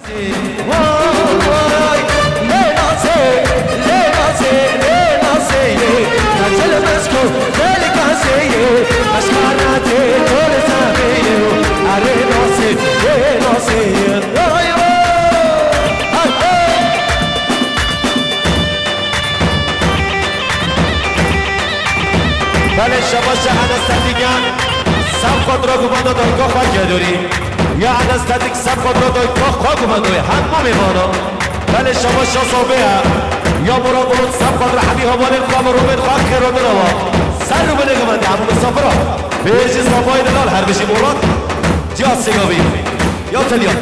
بله شباش انستاتیگن سب خود را گمانده دایگاه خواهد گدوری یا انستاتیک سب خود را دایگاه خواهد گمانده همه میمانا بله شباش صابه یا مرا برود سب خود را همی حوالین خواه و رومین خواه خیرانده روا سر رو بده گمانده همه مسافر را بیجی صابای دلال هر بشی مراد جیاد سیگاوی یا تلیان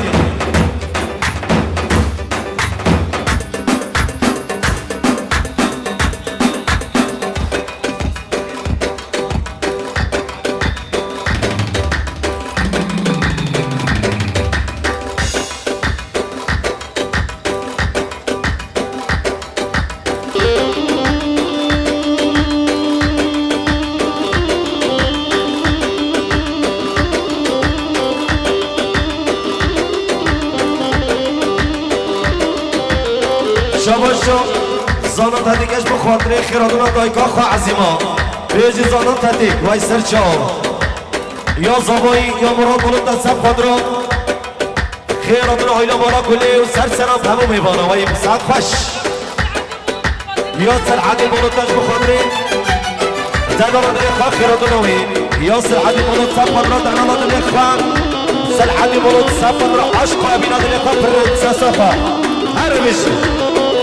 شباشو زانان تدیگش با خاطره خیرادونا دایگاه خواه عظیما بیجی زانان تدیگ وای سر چاو یا زبایی یا مراد بلند دستم خود را خیرادونا هایلا مارا کلی و سر سرم همو میبانه وای ساعت خوش یا سر عدل بلند داشت با خاطره دنالا دلی خواه خیرادونا وی یا سر عدل بلند سب خود را دنالا دلی خواه سر عدل بلند سب خود را عشق و ابینا دلی خواه پرنسسافا هر بشه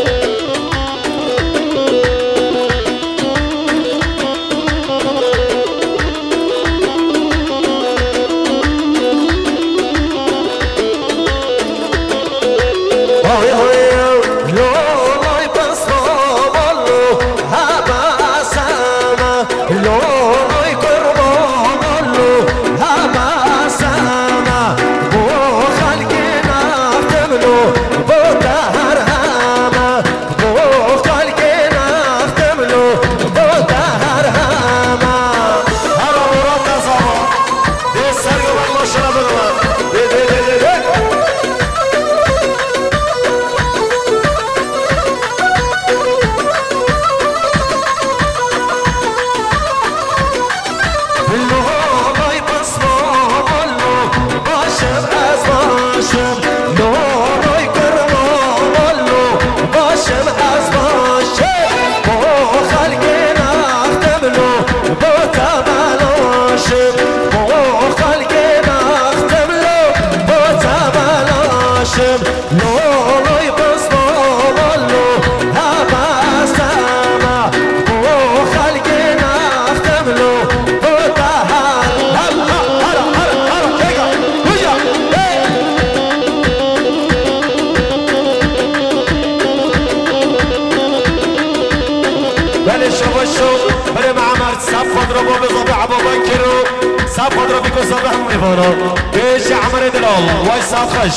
سب خود را بیکن سب هم میبانا بیش عمر دلال وای سب خش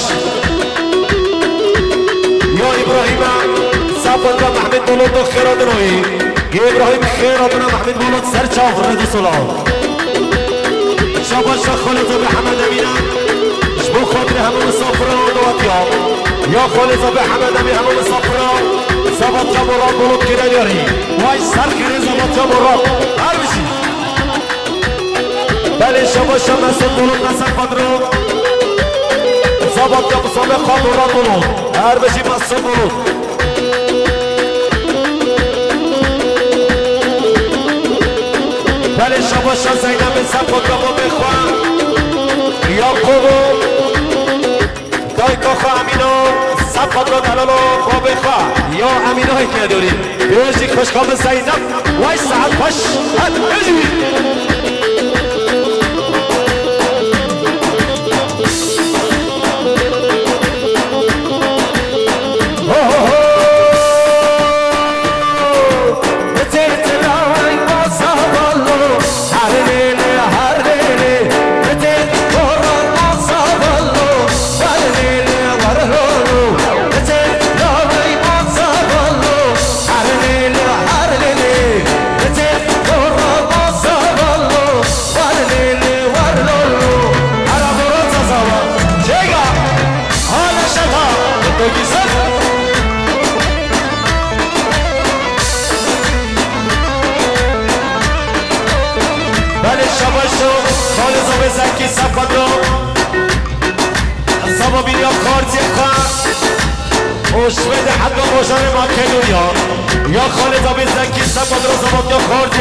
یا ابراهیم سب خود را محمد بولد و خیراد روی یا ابراهیم خیراد را محمد بولد سر چاف رد سلام شباش خالد و به حمد امینم شبو خاطر همون مسافر و دواتیام یا خالد و به حمد امین همون مسافر زباد جا مراد بولد که داری وای سر خیره زباد جا مراد هر بشی بله شباش مسئول بولد نسل خادرو زباد جا مسابق خواه مراد بولد هر بشی مسئول بولد بله شباش زینب سب خود را بخواه یا قوو دایکا خواه امینو سب خود را دلالو خواه بخواه یا امینو هیت نداری بیوشی خوشکام زینب وای ساعت خوش هد بجوی دوگیسن بله شباشو خالص و بزنکی سفت رو سبا بینیا کارتی کن اوشوید حق باشان ماکدونیا یا خالص و بزنکی سفت رو زباد یا کارتی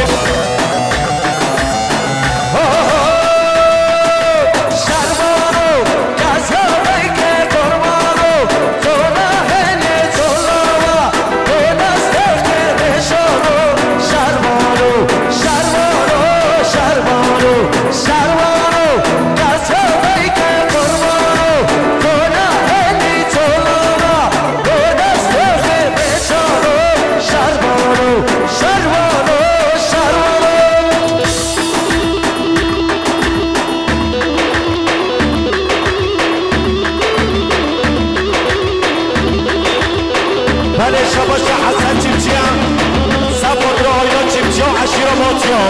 بله شباش حسن چیمچی هم سباد را آینا چیمچی ها عشیر آماتی ها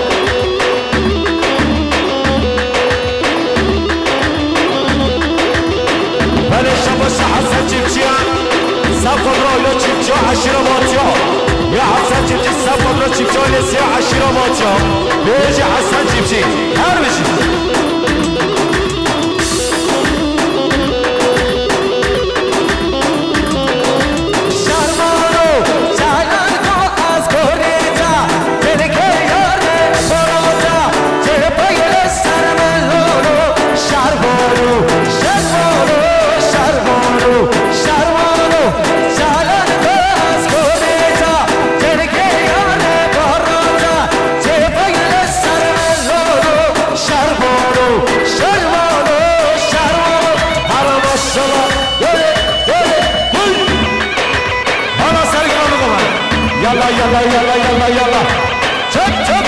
بله شباش حسن چیمچی هم سباد را آینا چیمچی ها عشیر آماتی ها یا حسن چیمچی سباد را چیمچی ها نسی ها عشیر آماتی ها بیجی حسن چیمچی هر بشید يلا يلا يلا يلا شب شب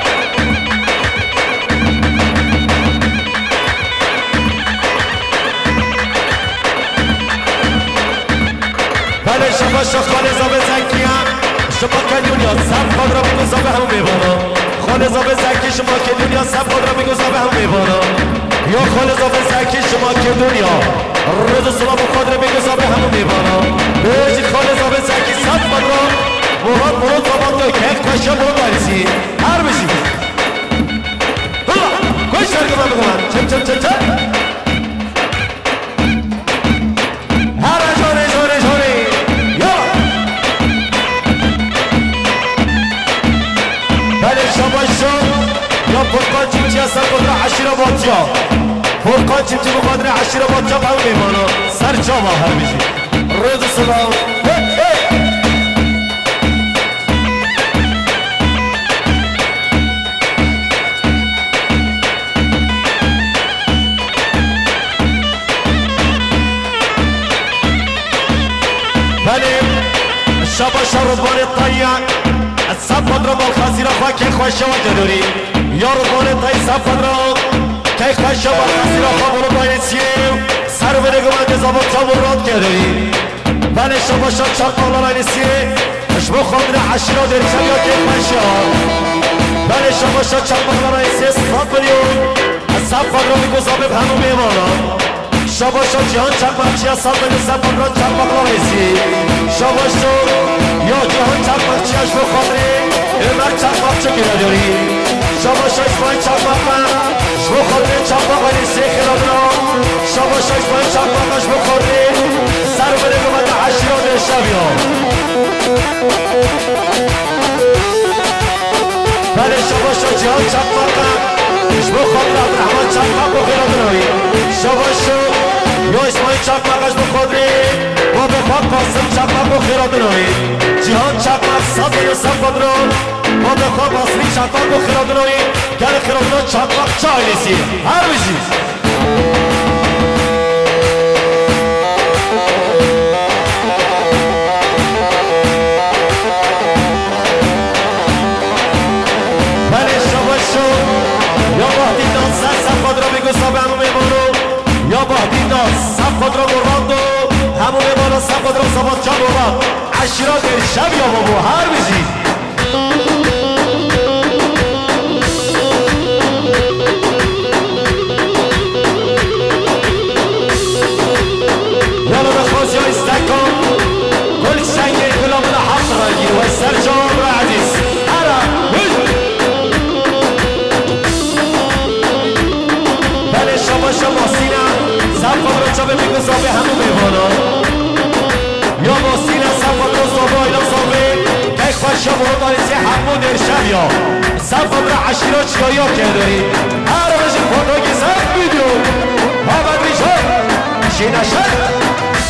بله شما خانه زابه زنکیان شما که دنیا سب خود را بگو زابه هم میبانا خانه زابه زنکی شما که دنیا سب خود را بگو زابه هم میبانا یا خانه زابه زنکی شما که دنیا روز صبح خود را بگو زابه هم میبانا بیجی خانه زابه زنکی سب خود را مراد مراد زبان دو که خوشه مراد داریسی هر بشی کوش درگه من بگم چم چم چم چم هر جوره جوره جوره یا بله شباشو یا فرقان چیمچی هستن قدر عشیر باتیا فرقان چیمچی بقدر عشیر باتیا هم میمانا سر جامع هر بشی روز سلام شباش رضوان الطيان السفر رو بالخزيرة خاكي خوشه و جدوري يا رضوان الطيان سفر رو كي خوشه بالخزيرة خابرو باينسيو سر بنگو من جزابت تامرات جدوري بله شباشا چرق مولانا نسيه اشبو خاطر عشيرة داري شبيا كي خوشه بله شباشا چرق مولانا نسيه 100 مليون السفر رو بگو زابب همو میمانا شباشا جهان چرق بخشی از سال بگو سفر رو چرق مولانا نسيه شباشا یا جهان چرق بخشی از بو خاطر امر چرق بخشی که نداری شباشا اسمای چرق بخشی شبو خاطر چرق بخشی نسيه خیلادنا شباشا اسمای چرق بخشی بو خاطر سر بگو من عشیرا در شبیا بله شباشا جهان چرق بخشی شبو خاطر عبدالرحمن چرق بخشی خیلادنایی شباشا یا اسمای چرق بخشی بو خاطر و به پاک قاسم چرق بخشی خیلادنایی جهان چرق بخشی صد و سفر رو و به پاک قاسمی چرق بخشی خیلادنایی گل خیلادنا چرق بخشی چای نیسی هر بشی یا باهدی ناز سب خود را بگو سب همو میمانو یا باهدی ناز سب خود را مراندو همو میمانو سب خود را سبات جان مراد عشیرا در شب یا بابو هر بزید یالا بخواست یا همون میمانا یا باستین از سب خود رو صبح اینا صبح که خوش برو داریسی همون در شب یا سب خود رو عشیرا چیایی که داری هر روش فوتوگی سب بیدیو ها بدری شد شیده شد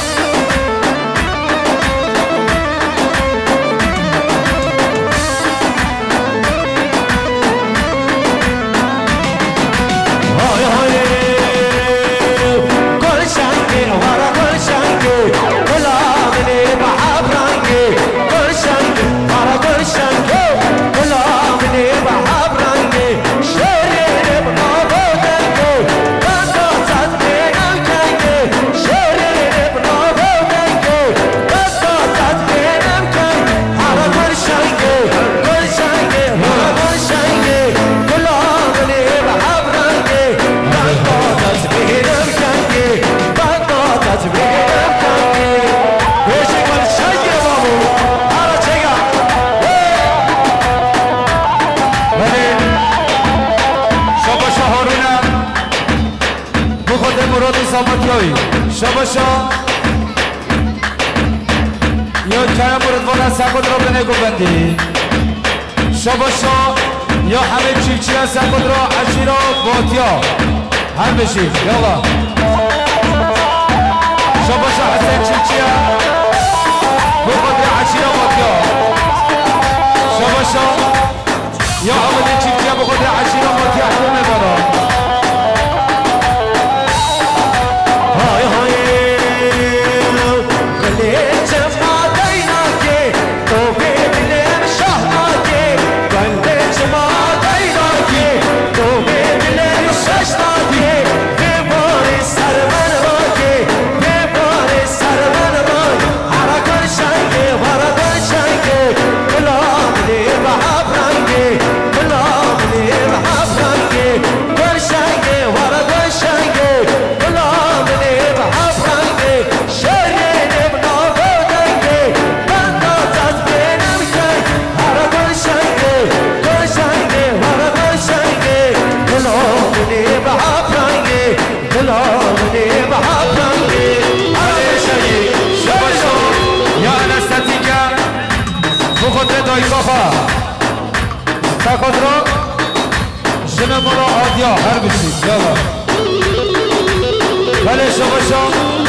شاباشا یا کم بردوان از سخود را به نگو بندی شاباشا یا همه چیچی از سخود را عشیرا باتیا هم بشید یالا شاباشا حسین چیچی بخاطر عشیرا باتیا شاباشا یا عمد چیچی بخاطر عشیرا باتیا حکومه بالا خود را جنب را آدیا هر بشید یالا بله شما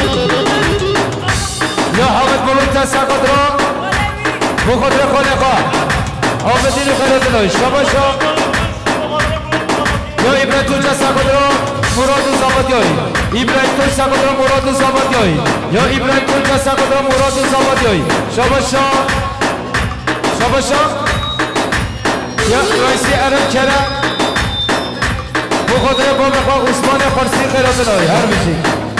یا حامد بلوت تسا خود را بخود را خانه خواه آمدین خیلی دلوی شما یا ابراهیم تو جسا خود را مراد و زابط یایی ابراهیم تو جسا خود را مراد و زابط یایی یا ابراهیم تو جسا خود را مراد و زابط یایی شما یا رئیسی عرب کرم بخاطر با بخواه عثمان خارسی خیرات نایی هر بشی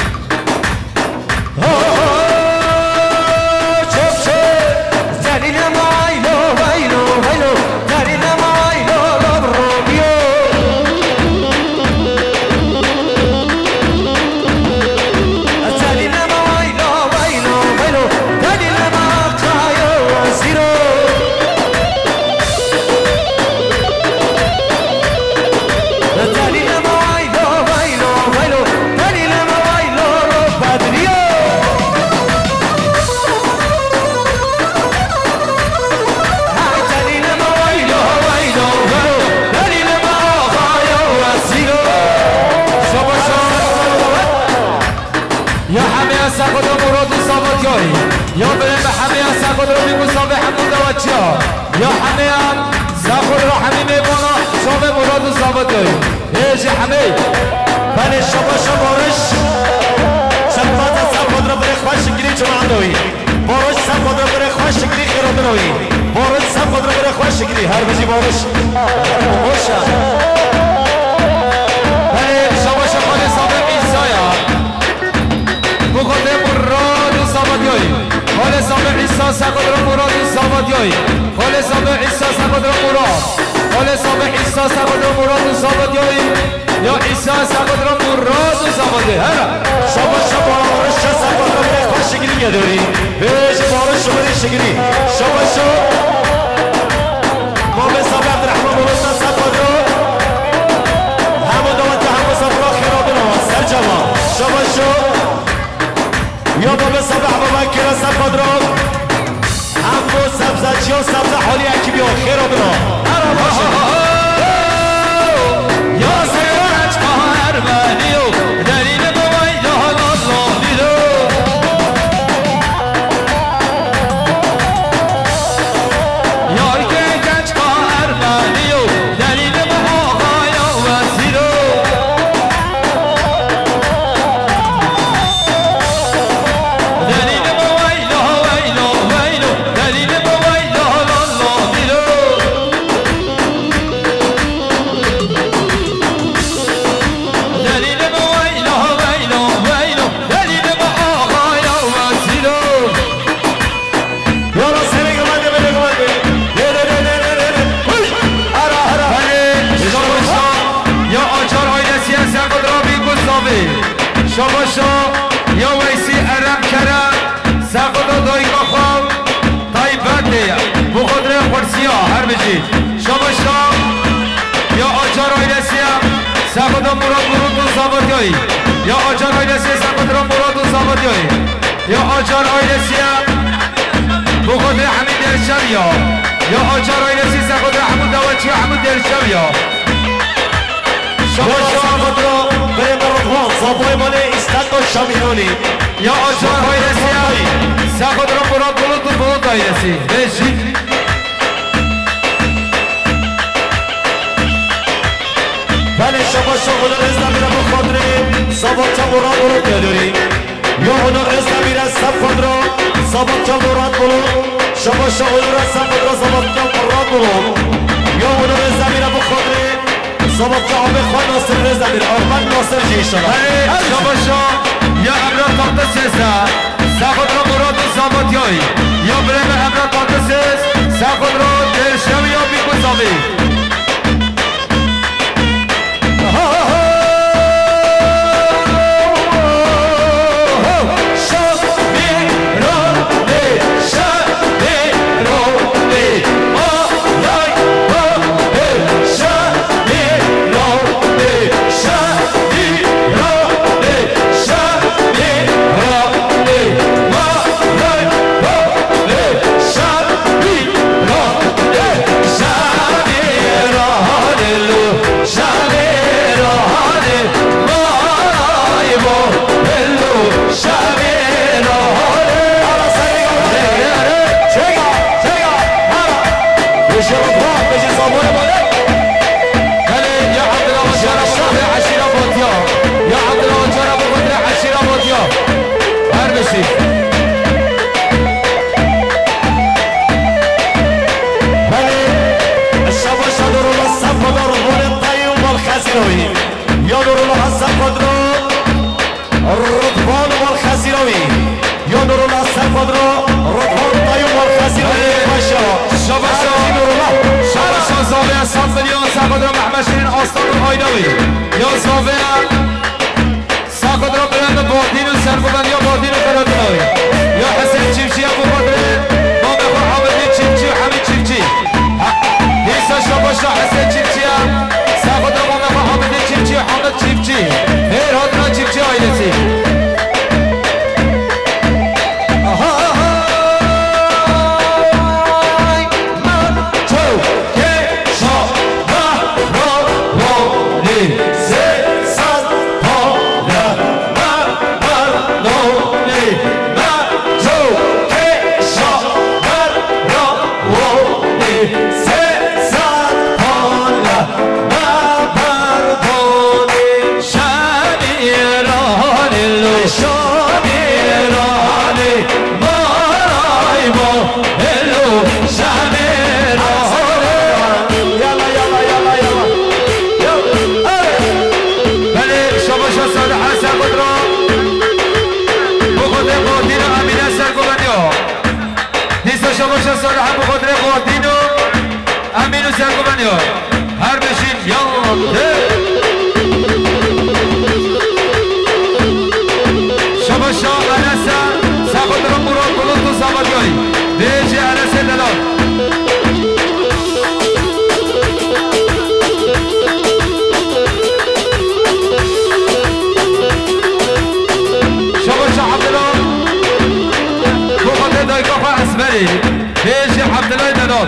چوب چوب زنین مایلو ویلو ویلو زنین مایلو لبروبیو زنین مایلو ویلو ویلو زنین مقایو وزیرو یا بریم به همه از سخود رو میگو صابه همون دوچه ها یا همه هم سخود رو همه میبانا صابه مراد و صابت داریم ایجی همه بله شما بارش شبات سخود رو بره خواه شکری چمان دوی بارش سخود رو بره خواه شکری خیرات روی بارش سخود رو بره خواه شکری هر بزی بارش خوشا بله شما خانه صابه ایسایا بخوده مراد و صابت داریم خال صابع عیسی سقدر مراد صابدیایی خال صابع عیسی سقدر مراد خال صابع عیسی سقدر مراد صابدیایی یا عیسی سقدر مراد صابدیایی هر شما بارش سقدر خوش شکلی داری بیش بارش شما شکلی شما ما به صابع عبدالرحمن مراد سقدر همون دوات همون صابع خیرات نواز سر جمع شما یا بابا صبح بابا کلا سب خودرو همو سبزچی و سبز حالی اکی بیا خیر و برا هر باشه یا سرچ هر منیو دلیل بابای لحظات لالیدو یار که کچ هر منیو دلیل بابای وسیرو دلیل بابای لحظات دلیل بابای لحظات لالیدو دلیل بابای لحظات دلیل بابای وسیرو یا را سری گمانده بده گمانده هرا هرا شاباشا یا آچار آیدسی هستن خود را بی گذابه شاباشا یا ویسی ارم کرم سخدا دایگا خواب تای برده بخود را خورسی ها هر بجید شاباشا یا آچار آیدسی هم سخدا مراد مرود و زابادیایی یا آچار آیدسی سخدا مراد و زابادیایی یا آچار آیدسی هم بخود را همین درشم یا آچار آیدسی سخدا همون دواچی همون درشم یا شما خودرو بریم رضوان صابوی مال استاد و شامیانی یا آچار آیدسی هم سخدا مراد مرود و مرود آیدسی بشید بله شما خدا رزا میره با خودری صابت مراد برو نداری یا خدا رزا میره سب خودرو صابت مراد برو شما خدا رزا خودرو صابت مراد برو یا خدا رزا میره با خودری صابت آب خود ناصر رزا میره آرمان ناصر جیشان بله شاباشا یا امرا تاکتا سیسا سخود را مراد و زابطیایی یا بریم امرا تاکتا سیس سخود را درشم یا بی گذابی یا نورالله حسن خودرو رضوان والخزیراوی یا نورالله حسن خودرو رضوان طیب والخزیراوی شاباشا شاباشا زاویه 100 میلیون سخودرو محمد شیرین آستان آیناوی یا زاویه سخودرو برند باردین و سرگوبند یا باردین و فرادناوی یا حسین چیمچی ابو بدر ما بخور حامدین چیمچی و حمید چیمچی دیسا شاباشا حسین چیمچی هم سخودرو ما بخور حامدین چیمچی و حامد چیمچی هیر هادنا چیمچی آیدسی شاباشا سال هم بخاطر باردین و امین و سرگوبنی ها هر بشین یاده شاباشا انسا سخاطر مراد بلوت و زمادیایی بیجی انسا دلال شاباشا عبدالله العسكري هيجي عبد الله دلال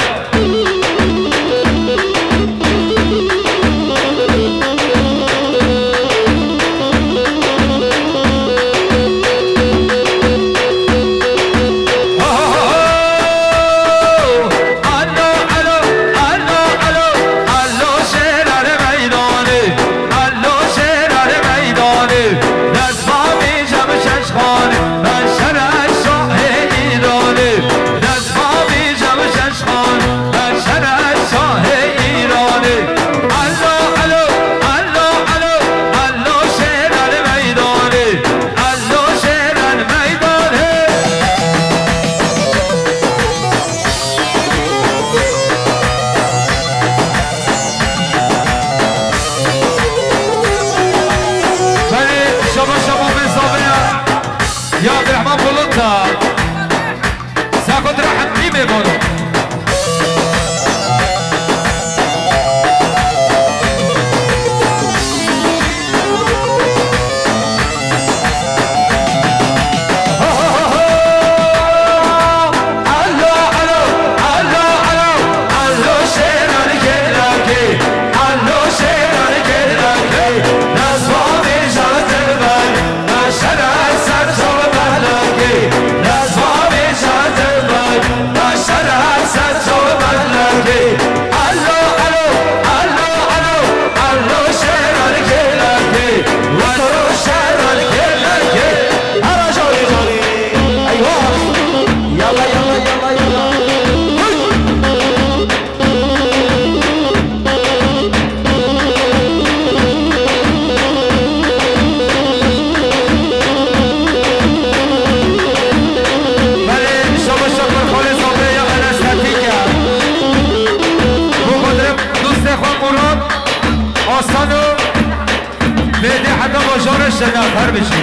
شناخر بشی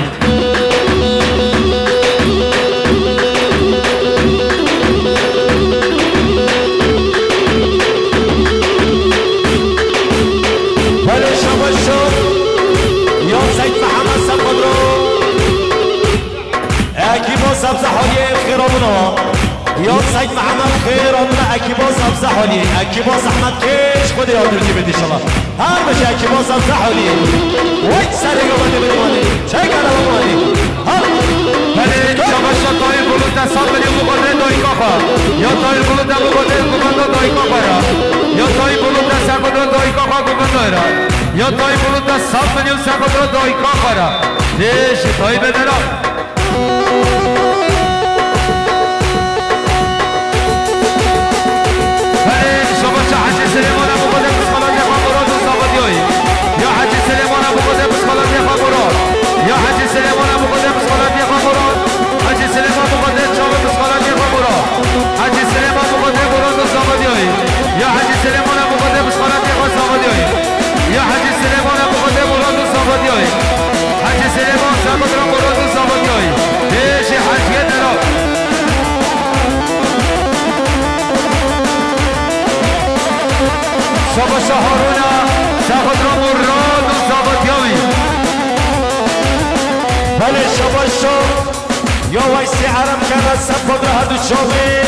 بله شباش شد یا سید محمد سبقد رو اکیبا سبزه حالی خیرامونا یا سید محمد خیرامونا اکیبا سبزه حالی اکیبا زحمت کش خود یاد رو بدی شما هر بشه اکیبا سبزه حالی وای سری گمانه بدمانی چه کنه بمانی بله شباش شد تایر بلود دستان بلیم مقادر دایکا خواه یا تایر بلود دم مقادر کمانده دایکا خواه یا تایر بلود دست سرکدر دایکا خواه کمانده یا تایر بلود دست سال بلیم سرکدر دایکا خواه دیش تایر بدرا شباش حجی سلیمان ابو قدر بسخالات یخواه مراد و صابتی هایی یا حجی سلیمان ابو قدر بسخالات یخواه مراد یا حجی سلیمان ابو قدر بسخالات یخواه مراد حجی سلیمان ابو قدر چاوه بسخالات یخواه مراد حجی سلیمان ابو قدر مراد و صابتی هایی یا حجی سلیمان ابو قدر بسخالات یخواه صابتی هایی یا حجی سلیمان ابو قدر مراد و صابتی هایی حجی سلیمان سرقدر مراد و صابتی هایی دیشی حجی دراب شباش هارونا سرقدر مراد و صابتی هایی بله شباش شد یا ویسی عرم کرد سبقد رو هدو شابه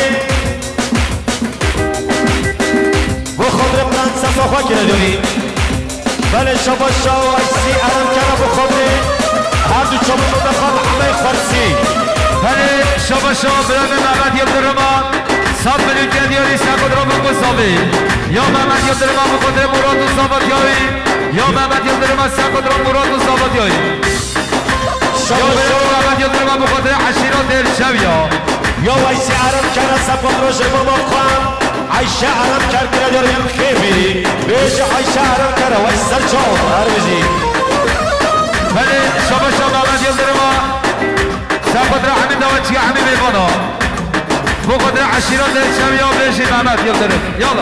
و خود رو بلند صفا خواه کنه داری بله شباش شد ویسی عرم کرد و خود هدو شابه شده خواه همه خورسی بله شباش شد بلند محمد یبدرمان صد ملیون جدیاری سرقدر رو بگذابه یا محمد یبدرمان بخاطر مراد و صابتی هایی یا محمد یبدرمان سرقدر مراد و صابتی هایی یا محمد یبدرمان بخاطر عشیرات الشویا یا ویسی عرم کرد سبقد رو شما مخوام عیشه عرم کرد کنه داریم خیبی بیش عیشه عرم کرد ویس سر چاو هر بجی بله شباش شد محمد یبدرمان سرقدر همین دوچی همین میبانا بخاطر عشیرات الشویا بیشی محمد یبدرم یالا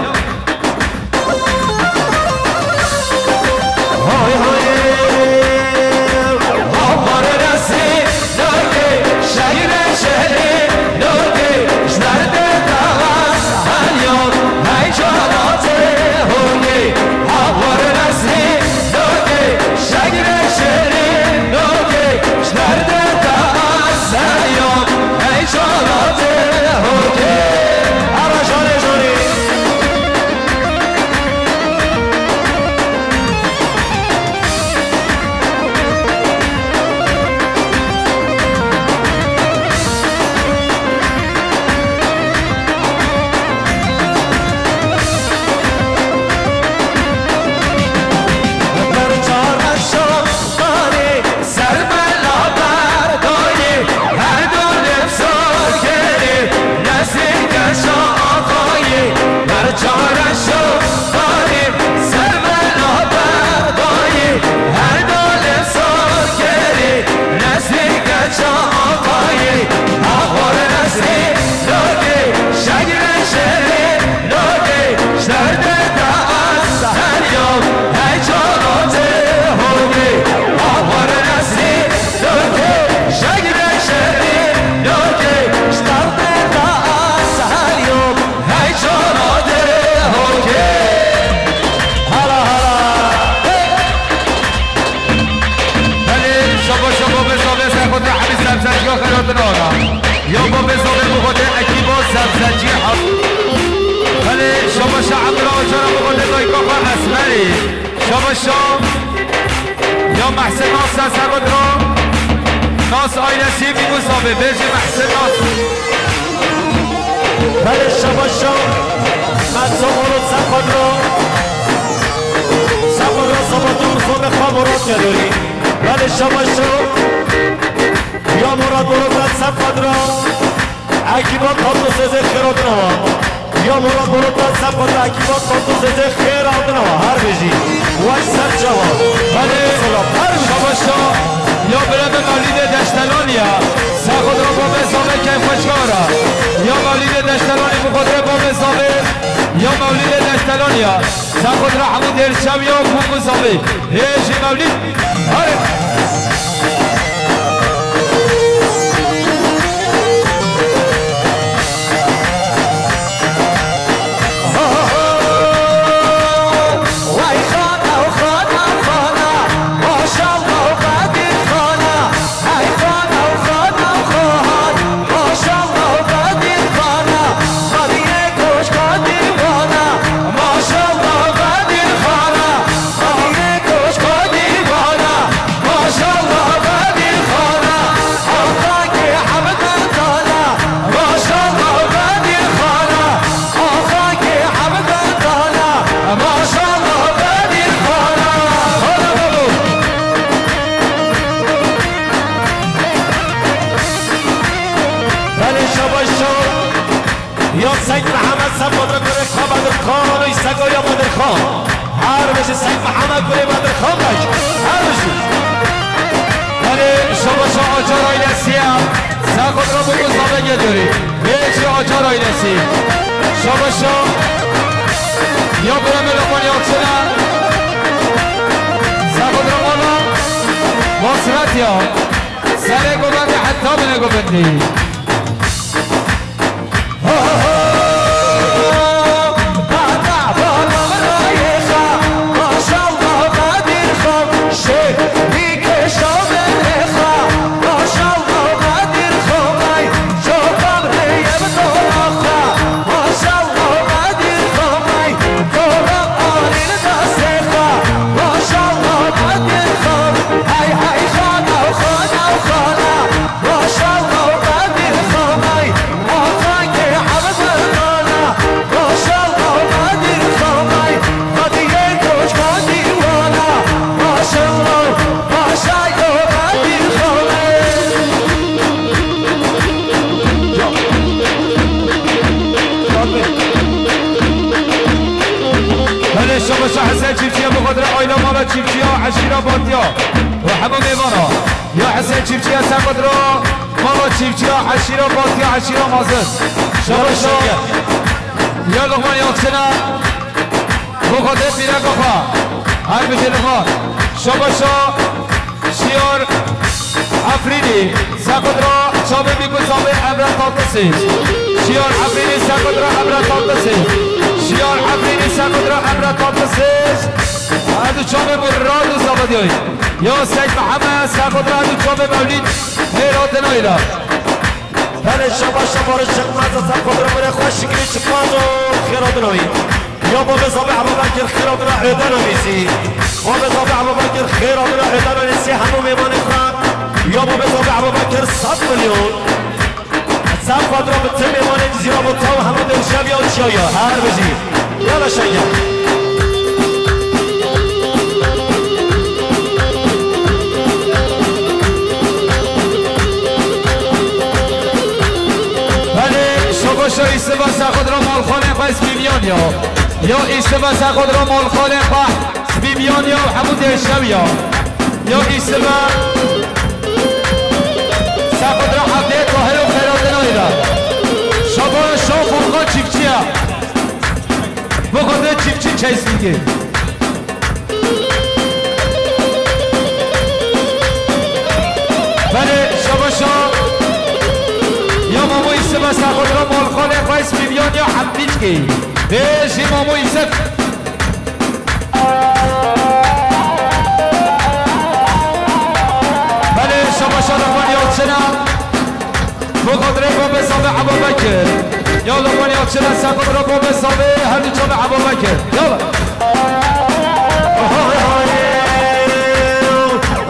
های های آمار رسی نوگی شهر شهری نوگی شنرده دواز هلیون هی جانات هونگی آمار رسی نوگی شهر شهری نوگی شنرده دواز هلیون هی جانات هونگی یا محسن ناس سرگد را ناس آینسی بیگو صابه بیجی محسن ناس بله شباشا منصوب رو سرگد را سرگد را صباتون خوب خامورات کداری بله شباشا یا مراد برود سرگد را عکیبات خامدو سزه خیرات نوا یا مراد برود سرگد را عکیبات خامدو سزه خیرات نوا هر بجی وش سر جواب بله شباشا یا برم مولید دشتلانیا سرگد را با بزامه که خوشگارا یا مولید دشتلانی بخدره با بزامه یا مولید دشتلانیا سرگد را همون درشم یا خوب بزامه هیچی مولید هره سید محمد سرگد را کنه خواه بدر خان و ایستگاه یا بدر خان هر بشه سید محمد کنه بدر خان بک هر بشه ولی شما شما آجار آینسی هم سرگد را بگو زابگه داری هیچی آجار آینسی شما شما یا برم لقمانی آتشنه سرگد را مالا مصرت یا سر گوبندی حتی بینه گوبندی شما حسین چیفچیا بخاطر آیلا مالا چیفچیا عشیرا باتیا و همه میوانا یا حسین چیفچیا سرگد را مالا چیفچیا عشیرا باتیا عشیرا مازن شما یا لغمان یاکسنا بخاطر پیرک بخوا هر بشه لغمان شما شیار افرینی سرگد را چابه بیگو زابه امران تاتسی شیار افرینی سرگد را امران تاتسی شیار افرینی سرگد را امران تاتسیز هدو چابه مراد و زابدی های یا سید محمد سرگد را هدو چابه مولید هیرات نایلا بله شما رو چکماز سرگد را بره خوش شکری چکماز و خیرات نایی یا با بزابه عبابکر خیرات را عیدن آمیسی با بزابه عبابکر خیرات را عیدن آمیسی همو میمانه خواهد یا با بزابه عبابکر 100 میلیون سرگد را به تیم میمانه زیرا با تاو همه درشب یا چیا هر بجی یالا شنگم شما ایسته با سرگد را مالخانه پس بیمیان یا ایسته با سرگد را مالخانه پس بیمیان یا همون درشب یا ایسته با سرگد را حفظه طاهر و خیرات نایلا شما شاف فرقان چیفچی ها بخاطر چیفچی چیز میگه بله شما یا مامو ایسته با سرگد را مالخانه پس بیمیان یا حفظیچ که بیشی مامو ایسته بله شما لقمان یادشنا بخاطر با بزامه عبابکر یا لقمان یادشنا سرگد را با بزامه هر دو چابه عبابکر یالا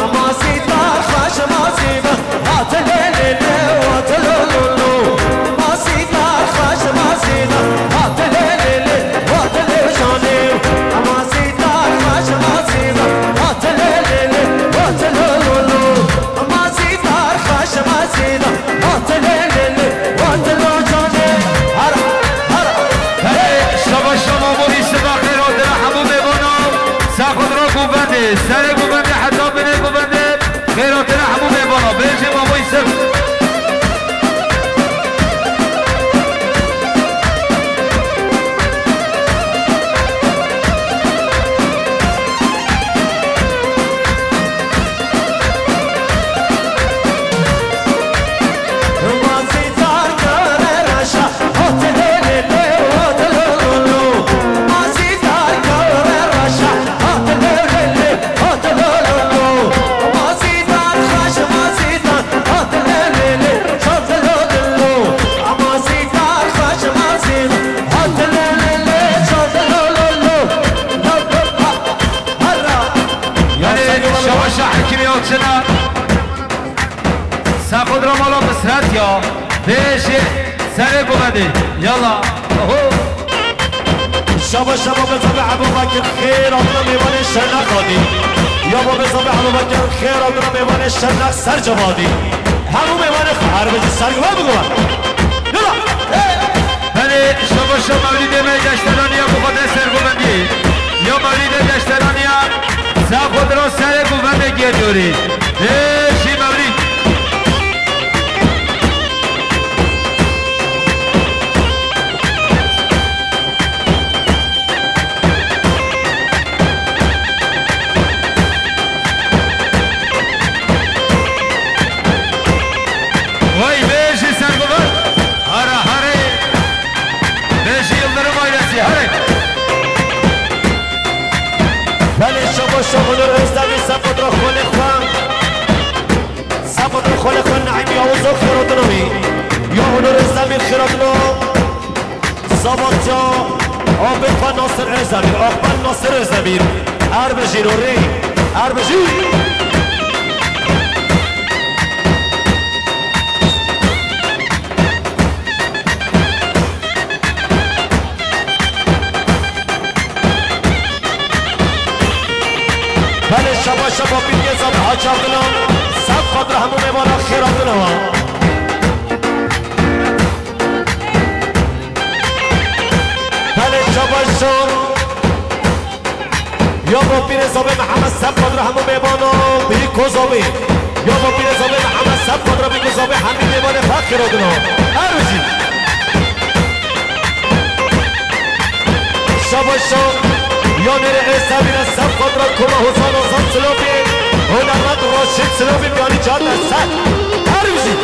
سر گوبنده یالا شبا شبا بزابه ابو بکر خیر آدنا میوان شرنق دادی یا با بزابه ابو بکر خیر آدنا میوان شرنق سر جوادی همون میوان خواهر بجی سرگوه بگوان یالا بله شبا شبا مولید جشترانی ها بخاطر سرگوبندی یا مولید جشترانی ها خود را سر گوبنده گیر جوری شی مولید وای بیشی سرگوبند هره هره بیشی یلدرم آیرسی هره بله شما شغل رو ازدمی سفت رو خونه خوان سفت رو خونه خوان نعیم یا وزو خیرات نوی یا اونو رو ازدمی خیرات نو زباد جا آبت و ناصر ازدمیر آقبان ناصر ازدمیر اربجیر و ری اربجیر بله شبا شبا بیدی زبه حاج عبدالله سب قدر همون میوانا خیر عبدالله بله شبا شب یا با پیر زبه محمد سب قدر همون میوانا بی کذابی یا با پیر زبه محمد سب قدر بی کذابی همین میوانه فقر عبدالله هر شبا شب یا نره ایسابین سب خود را کما حسان آزان سلوبی هنرمند راشد سلوبی بیانی جان در سر هر روزی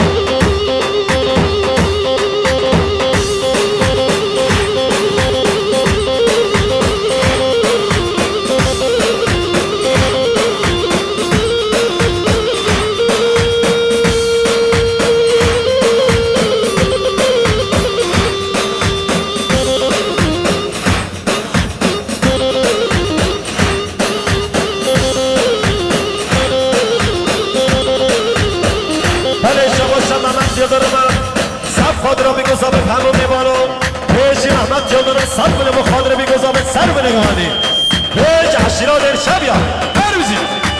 گذابه همون میبانو پیشی رحمت جاندارم سر بله مخادره بی گذابه سر بله نگاهانی پیش عشیران ارشب یا بروزی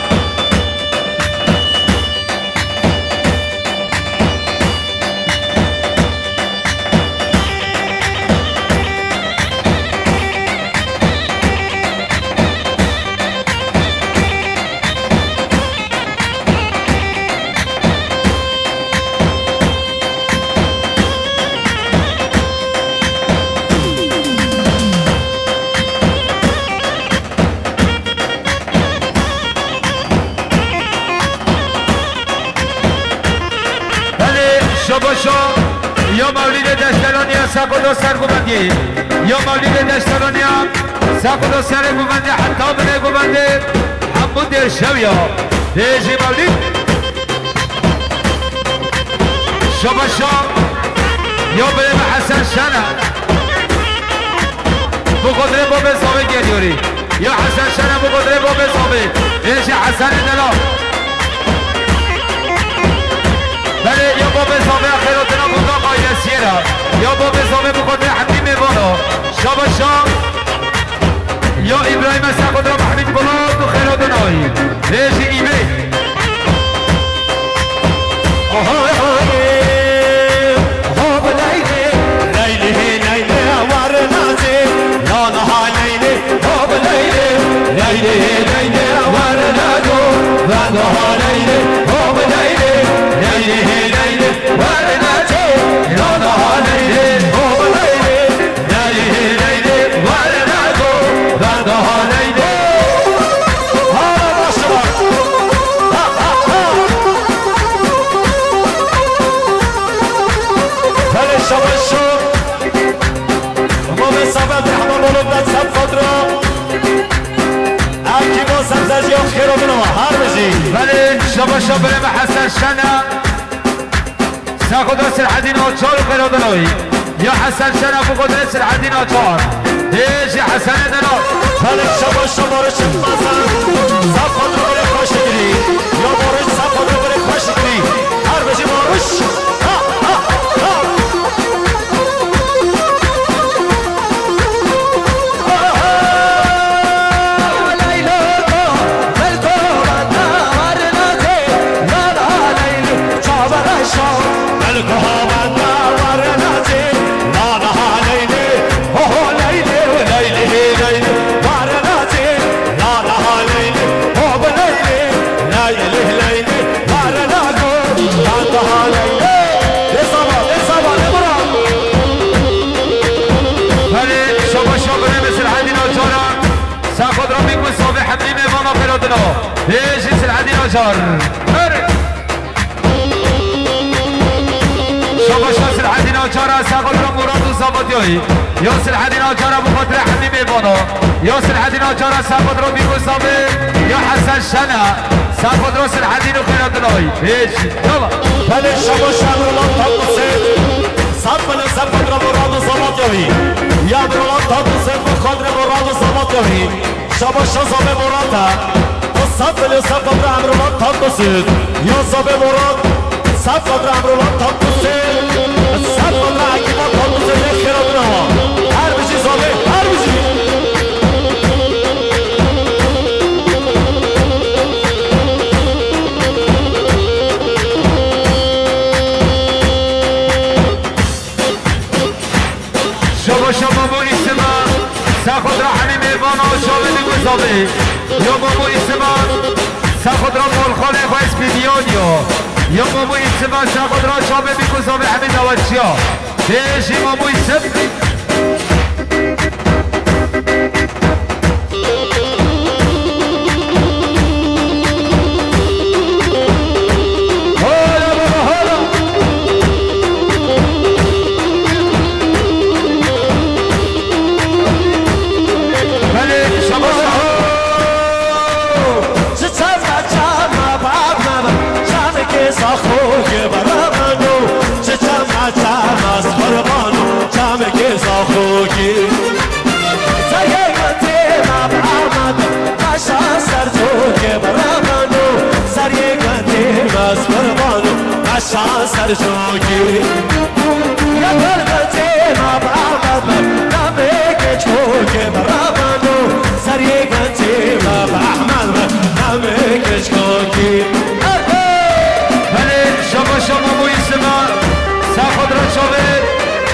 شباشا یا مولید دشترانی ها سقودا سرگوبندی یا مولید دشترانی ها سقودا سرگوبندی حتی بله گوبنده همون در شویا دیجی مولید شباشا یا بله حسن شنه بقدره با بزابه گریوری یا حسن شنه بقدره با بزابه دیجی حسن دلا بله یا با بزابه خیراتنا بودا قایده سیره یا با بزابه بخاطر حمدی میوانا شاباشا یا ابراهیم سقود را محمید بلاد و خیراتنایی ریجی ایمه بله شباشا برم حسن شنه ساخد سرحدین آچار و خیرادنایی یا حسن شنه بقدر سرحدین آچار هیچ حسن دنا بله شباشا بارش مزن ساخد رو بره خوش گیری یا بارش ساخد رو بره خوش گیری هر بجی بارش آجار شما شاسل حدین آجار ساقل را مراد و زابادیایی یاسل حدین آجار بخاطر حمی میبانا یاسل حدین آجار ساقل را بیگوزابه یا حسن شنه ساقل را سل حدین و خیرات نایی هیچ یالا بله شما شمرولان تاکوسید ساقل ساقل را مراد و زابادیایی یا برولان تاکوسید بخاطر مراد و زابادیایی شما شازابه مراده ساقل ساقل را امرولان تاکوسید یا زابه مراد ساقل را امرولان تاکوسید ساقل را حکیمان تاکوسید خیرات نایی هر بشی زابه هر بشی شما بو اسما ساخد را همین میوانا و شامه میگوزابه یا بو اسما ساخد را مالخانه با اسپیدیانیا یا بو اسما ساخد را شامه میگوزابه همین دوچیا دیشی بو اسم سر جوگی یا برگزه ما بعمد نمی کچکوی برامانو سری گنجی ما بعمد نمی کچکوی بله شما مویسما ساخد را شاید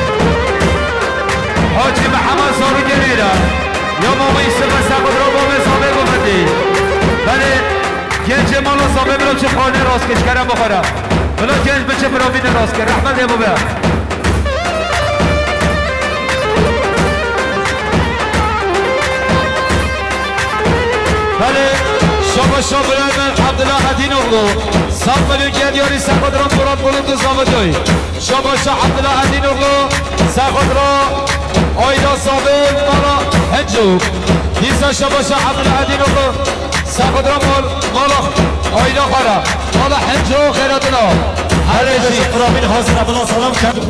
حاجی محمد سارو گریره یا مویسما ساخد را با مزامه بودی بله گنج مالا سامه برو چه خانه راست کشکرم بخورم بلا گنج بچه براوین راست کرد رحمت امو بیا بله شما برای عبدالله حدین اغلو 100 میلیون گلیاری سرخود را مراد بلند و زامدوی شما عبدالله حدین اغلو سرخود را آیدا صابر مالا هنجو دیسا شما عبدالله حدین اغلو سرخود را مالا آیدا خورا مالا هنجو خیراتنا هر رجی فرامین حاضر عبدالله سلام کرد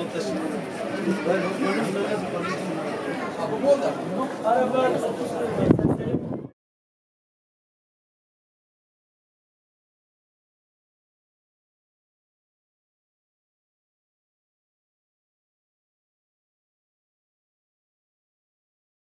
Abi bu da.